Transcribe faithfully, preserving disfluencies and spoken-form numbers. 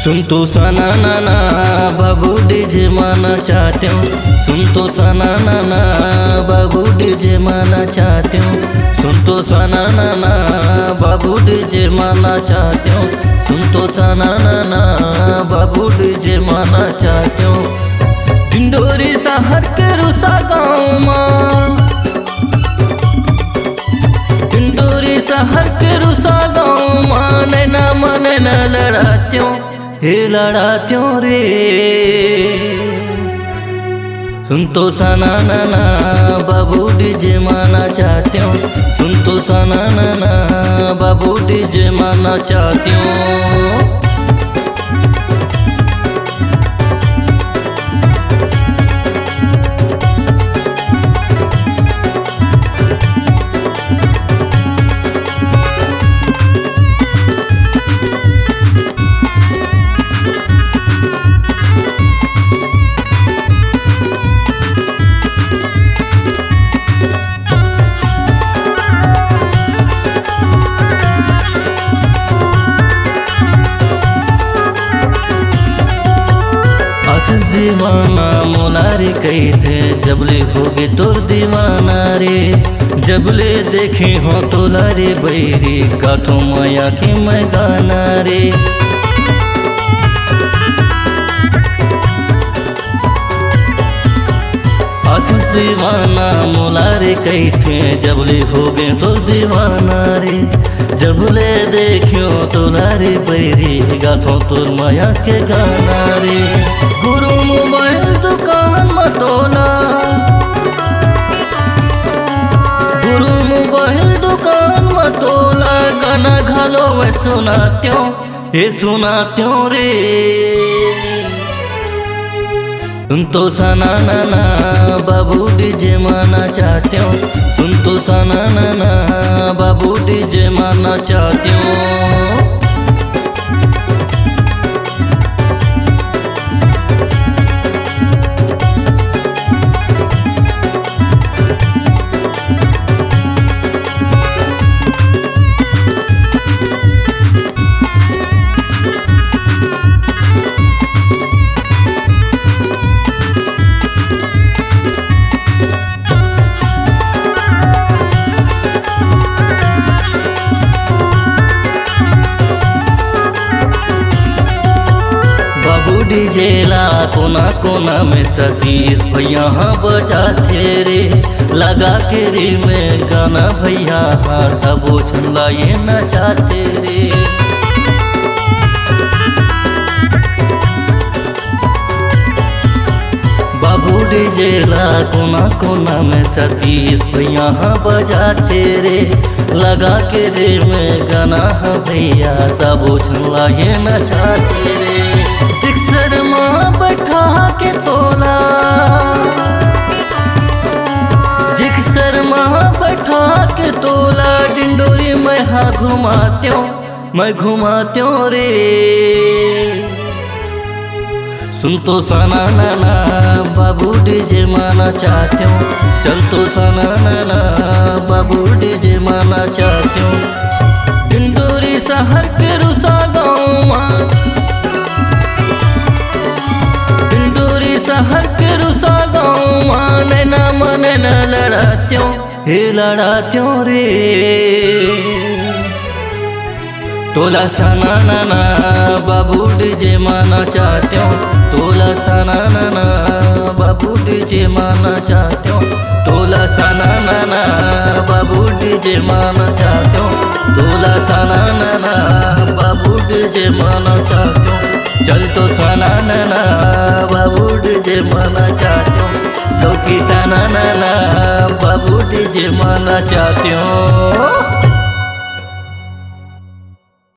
सुन तो सना नाना बाबू डीजे माना चाहते हो। सुन तो सना नाना बाबू डीजे माना चाहते हो। सुन तो सना नाना बाबू डीजे माना चाहते हो। सुन तो सना नाना बाबू डीजे माना चाहते हो। डिंडोरी शहर के रुसा गाँव माँ, डिंडोरी शहर के रुसा गाँव माँ, नैना माने न लड़ाते हो हे लड़ाते हो रे। सुन तो सना नाना बाबू डीजे माना चाहते हो। सुन तो सना नाना बाबू डीजे माना चाहते हो। दीवाना मोनारे कही थे जबले होगे तोर दीवाना रे। जबले देखे हो तोला रे बैरी गाठो माया के मैं गाना रे। आशीष दीवाना मोलारे कही थे जबले होगे तोर दीवाना रे। जबले देखियो तोला रे बैरी गाठो तोर माया के गाना रे। गुरु मोबाइल दुकान मतोला, गुरु मोबाइल दुकान मतोला, गाना घालो मैं सुनात्यो हे सुनात्यो रे। सुन तो सना नाना बाबू डीजे माना चाहते हो। सुन तो सना नाना बाबू डीजे माना चाहते हो। डीजे ला कोना कोना में सतीश भैया बजाते रे। लगा के रे में गाना भैया सब छल्ला ये नचाते रे। बाबू डीजे ला कोना कोना में सतीश भैया बजाते रे। लगा के रे में गाना भैया सब छल्ला ये नचाते रे। जिक्सर माँ बैठा के तोला, जिक्सर माँ बैठा के तोला, डिंडोरी मैं हाँ घुमाते हूँ मैं घुमाते हूँ रे। सुन तो सना नाना बाबू डीजे माना चाहते हो। चल तो सना नाना बाबू डीजे माना चाहते हो। डिंडोरी शहर के रुसा गाँव माँ, शहर के रुसा गाँव माँ, नैना माने न लड़ाते हो हे लड़ाते हो रे। तोला सना नाना बाबू डीजे माना चाहते हो। तोला सना नाना बाबू डीजे माना चाहते हो। तोला सना नाना बाबू डीजे माना चाहते हो। तोला सना नाना बाबू डीजे माना चाहते हो। चल तो सना नाना बाबू डीजे माना चाहते हो। तो कि सना नाना बाबू डीजे माना चाहते हो।